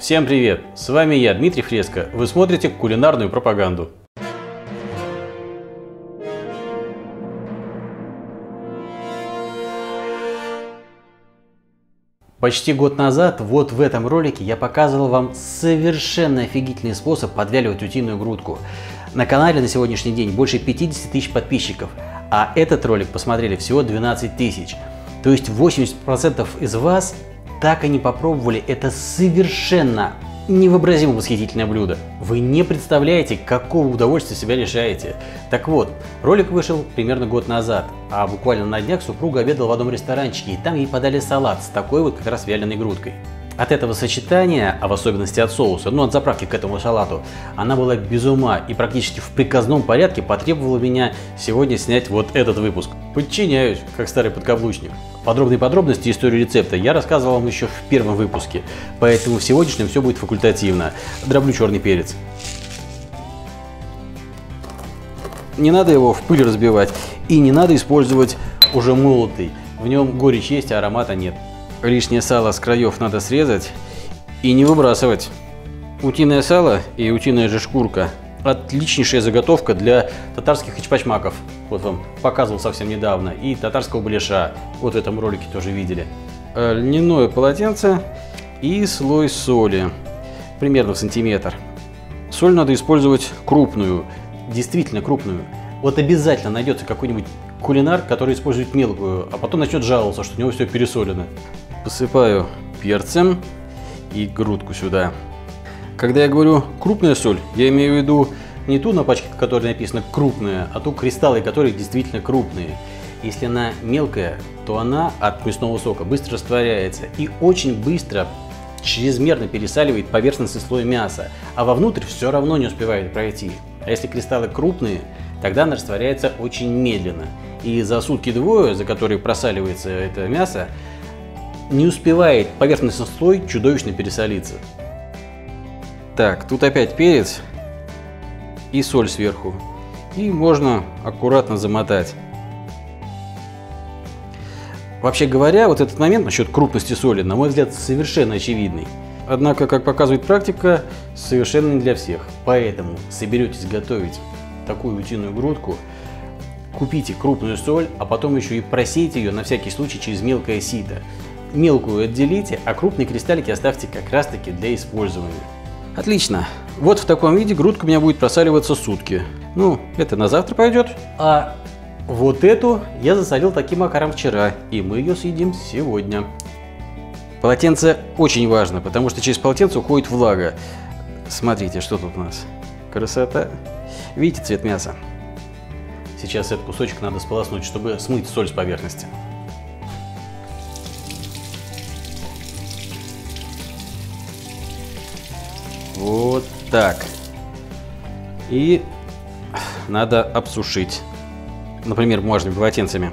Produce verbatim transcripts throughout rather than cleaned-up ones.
Всем привет! С вами я, Дмитрий Фреско. Вы смотрите кулинарную пропаганду. Почти год назад вот в этом ролике я показывал вам совершенно офигительный способ подвяливать утиную грудку. На канале на сегодняшний день больше пятидесяти тысяч подписчиков, а этот ролик посмотрели всего двенадцать тысяч. То есть восемьдесят процентов из вас так и не попробовали это совершенно невообразимо восхитительное блюдо. Вы не представляете, какого удовольствия себя лишаете. Так вот, ролик вышел примерно год назад, а буквально на днях супруга обедала в одном ресторанчике, и там ей подали салат с такой вот как раз вяленой грудкой. От этого сочетания, а в особенности от соуса, ну от заправки к этому салату, она была без ума и практически в приказном порядке потребовала меня сегодня снять вот этот выпуск. Подчиняюсь, как старый подкаблучник. Подробные подробности истории рецепта я рассказывал вам еще в первом выпуске, поэтому в сегодняшнем все будет факультативно. Дроблю черный перец. Не надо его в пыль разбивать и не надо использовать уже молотый. В нем горечь есть, а аромата нет. Лишнее сало с краев надо срезать и не выбрасывать. Утиное сало и утиная же шкурка – отличнейшая заготовка для татарских ичпачмаков. Вот вам показывал совсем недавно. И татарского беляша. Вот в этом ролике тоже видели. Льняное полотенце и слой соли. Примерно в сантиметр. Соль надо использовать крупную. Действительно крупную. Вот обязательно найдется какой-нибудь кулинар, который использует мелкую, а потом начнет жаловаться, что у него все пересолено. Посыпаю перцем и грудку сюда. Когда я говорю крупная соль, я имею в виду не ту на пачке, которой написано крупная, а ту кристаллы, которые действительно крупные. Если она мелкая, то она от мясного сока быстро растворяется и очень быстро, чрезмерно пересаливает поверхностный слой мяса, а вовнутрь все равно не успевает пройти. А если кристаллы крупные, тогда она растворяется очень медленно. И за сутки-двое, за которые просаливается это мясо, не успевает поверхностный слой чудовищно пересолиться. Так, тут опять перец и соль сверху. И можно аккуратно замотать. Вообще говоря, вот этот момент насчет крупности соли, на мой взгляд, совершенно очевидный. Однако, как показывает практика, совершенно не для всех. Поэтому соберетесь готовить такую утиную грудку, купите крупную соль, а потом еще и просейте ее на всякий случай через мелкое сито. Мелкую отделите, а крупные кристаллики оставьте как раз таки для использования. Отлично. Вот в таком виде грудка у меня будет просаливаться сутки. Ну, это на завтра пойдет. А вот эту я засолил таким макаром вчера, и мы ее съедим сегодня. Полотенце очень важно, потому что через полотенце уходит влага. Смотрите, что тут у нас. Красота. Видите цвет мяса? Сейчас этот кусочек надо сполоснуть, чтобы смыть соль с поверхности. Вот так. И надо обсушить. Например, бумажными полотенцами.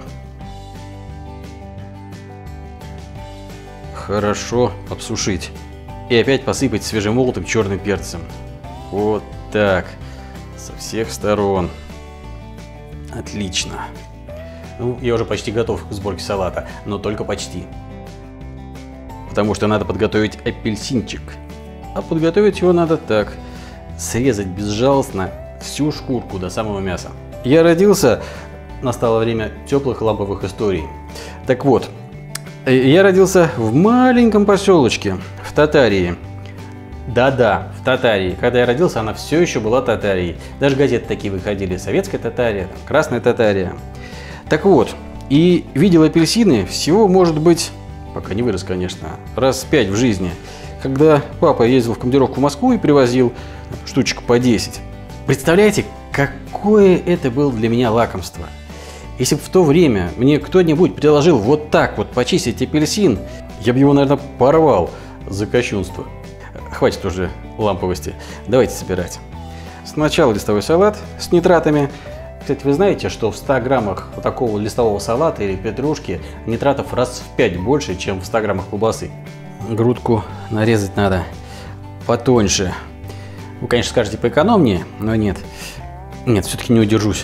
Хорошо обсушить. И опять посыпать свежемолотым черным перцем. Вот так. Со всех сторон. Отлично. Ну, я уже почти готов к сборке салата, но только почти. Потому что надо подготовить апельсинчик. А подготовить его надо так. Срезать безжалостно всю шкурку до самого мяса. Я родился, настало время теплых ламповых историй. Так вот, я родился в маленьком поселочке в Татарии. Да-да, в Татарии. Когда я родился, она все еще была Татарией. Даже газеты такие выходили. Советская Татария, там, Красная Татария. Так вот, и видел апельсины всего, может быть, пока не вырос, конечно, раз пять в жизни. Когда папа ездил в командировку в Москву и привозил штучек по десять. Представляете, какое это было для меня лакомство. Если бы в то время мне кто-нибудь предложил вот так вот почистить апельсин, я бы его, наверное, порвал за кощунство. Хватит уже ламповости. Давайте собирать. Сначала листовой салат с нитратами. Кстати, вы знаете, что в ста граммах вот такого листового салата или петрушки нитратов раз в пять больше, чем в ста граммах колбасы. Грудку нарезать надо потоньше. Вы, конечно, скажете поэкономнее, но нет. Нет, все-таки не удержусь.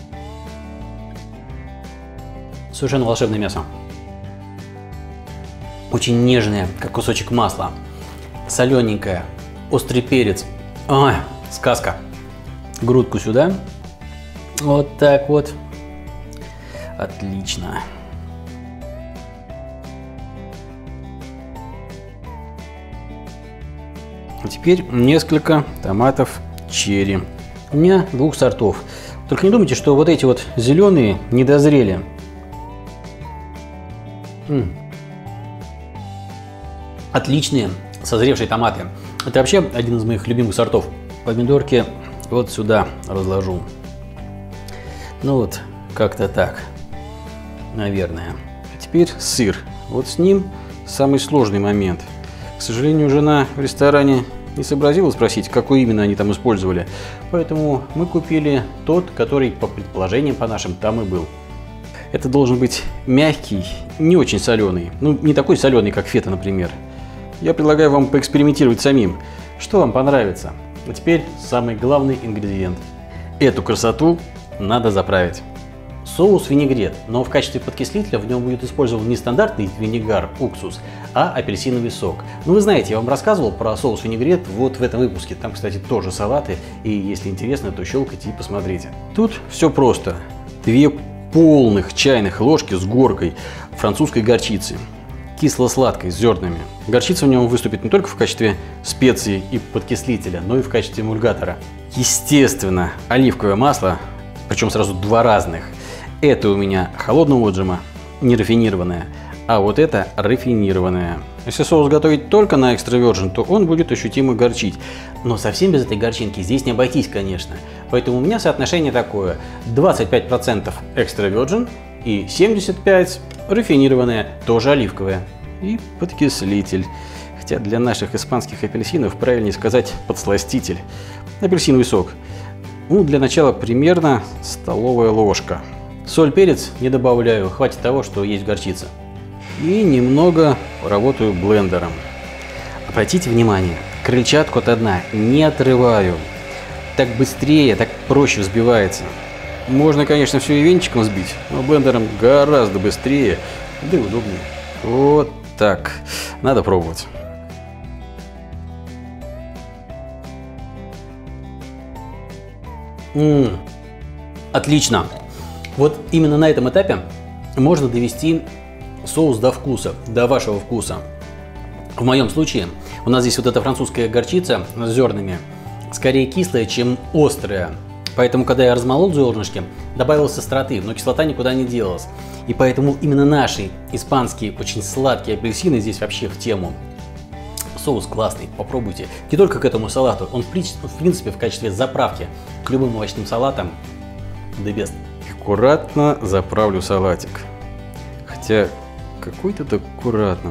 Совершенно волшебное мясо. Очень нежная, как кусочек масла. Солененькая, острый перец. Ой, сказка. Грудку сюда. Вот так вот. Отлично. А теперь несколько томатов черри. У меня двух сортов. Только не думайте, что вот эти вот зеленые не дозрели. М-м. Отличные созревшие томаты. Это вообще один из моих любимых сортов. Помидорки вот сюда разложу. Ну вот, как-то так, наверное. А теперь сыр. Вот с ним самый сложный момент. К сожалению, жена в ресторане не сообразила спросить, какой именно они там использовали. Поэтому мы купили тот, который, по предположениям по нашим, там и был. Это должен быть мягкий, не очень соленый. Ну, не такой соленый, как фета, например. Я предлагаю вам поэкспериментировать самим. Что вам понравится? А теперь самый главный ингредиент. Эту красоту надо заправить. Соус винегрет, но в качестве подкислителя в нем будет использован не стандартный винегар, уксус, а апельсиновый сок. Ну вы знаете, я вам рассказывал про соус винегрет вот в этом выпуске. Там, кстати, тоже салаты, и если интересно, то щелкайте и посмотрите. Тут все просто. Две полных чайных ложки с горкой французской горчицы. Кисло-сладкой, с зернами. Горчица в нем выступит не только в качестве специи и подкислителя, но и в качестве эмульгатора. Естественно, оливковое масло, причем сразу два разных. Это у меня холодного отжима, не рафинированное, а вот это рафинированное. Если соус готовить только на экстра virgin, то он будет ощутимо горчить. Но совсем без этой горчинки здесь не обойтись, конечно. Поэтому у меня соотношение такое: двадцать пять процентов экстра virgin и семьдесят пять процентов рафинированное, тоже оливковое. И подкислитель. Хотя для наших испанских апельсинов правильнее сказать подсластитель. Апельсиновый сок. Ну, для начала примерно столовая ложка. Соль, перец не добавляю, хватит того, что есть горчица. И немного поработаю блендером. Обратите внимание, крыльчатку от дна не отрываю. Так быстрее, так проще взбивается. Можно, конечно, все и венчиком взбить, но блендером гораздо быстрее, да и удобнее. Вот так. Надо пробовать. М-м, отлично. Вот именно на этом этапе можно довести соус до вкуса, до вашего вкуса. В моем случае у нас здесь вот эта французская горчица с зернами скорее кислая, чем острая. Поэтому, когда я размолол зернышки, добавилось остроты, но кислота никуда не делась. И поэтому именно наши испанские очень сладкие апельсины здесь вообще в тему. Соус классный, попробуйте. Не только к этому салату, он в принципе в качестве заправки к любым овощным салатам the best. Аккуратно заправлю салатик. Хотя, какой тут аккуратно.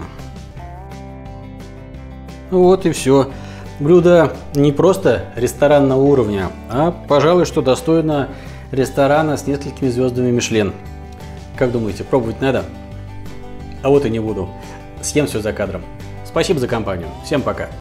Ну вот и все. Блюдо не просто ресторанного уровня, а, пожалуй, что достойно ресторана с несколькими звездами Мишлен. Как думаете, пробовать надо? А вот и не буду. Съем все за кадром. Спасибо за компанию. Всем пока.